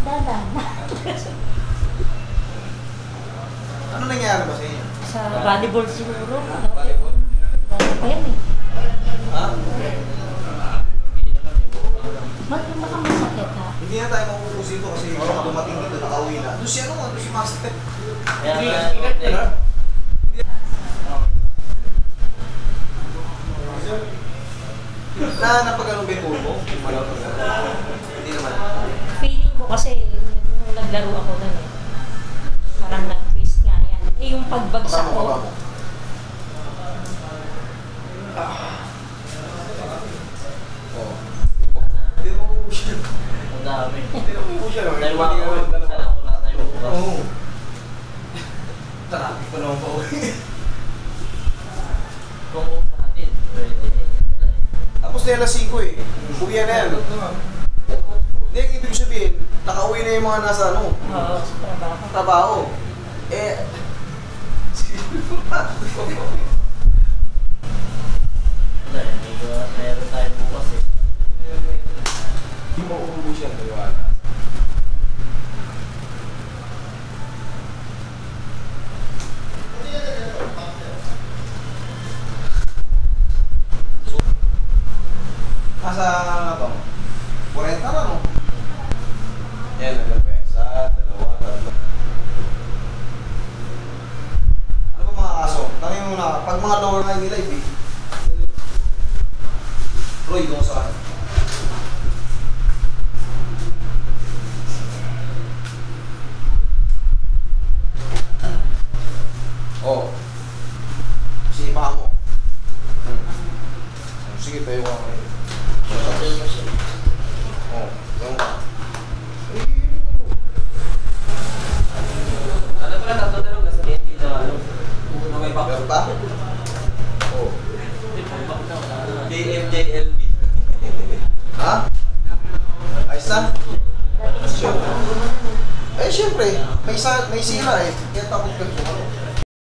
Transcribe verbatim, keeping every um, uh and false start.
Dadan. Ano nangyari ba sa inyo? Sa volleyball siguro. Volleyball? Dati pa yan eh. Ha? Ba't yung baka masakit ha? Hindi na tayo makukusin ito kasi baka dumating dito, nakauwi na. Doon si ano nga, doon si Master. Kaya Na napag-anong ba yung ulo mo? Yung malaw na hindi naman. Feeling ko kasi nung naglaro ako nun eh. Parang nag-twist nga yan. Eh yung pagbagsak Baka mo, ko. baka mo. Oh. Hindi mo makukusin. ang dami. Hindi mo makukusin. Dahil mga ako, isa lang wala tayo bukas. Oo. Traffic pa naman pa uwi. Kung sa atin, pwede. Tapos na alas singko eh. Uwi na yan. Hindi, ang ibig sabihin, nakauwi na yung mga nasa ano, Oo, sa trabaho. trabaho. Eh, Wala, hindi ko meron tayo bukas eh. hindi mo uubo siya. Diba? Nasa ano to? forty na no? Yan, hanggang pesa, dalawa, tatlo. Ano ba mga kaso? Tanongin mo na, pag mga lower na nila, ibig. Roy, doon sa akin. Oh. Sipa mo. Hmm. Sige, tayo ko ako. Oh, yung Ano pala tatlo na lang nasa D N T na ano? Ano may meron bakit? pa? Oh. D M J L B. Ha? Ayos na? Eh, syempre, may, sa, may sira eh. Kaya takot ka siya.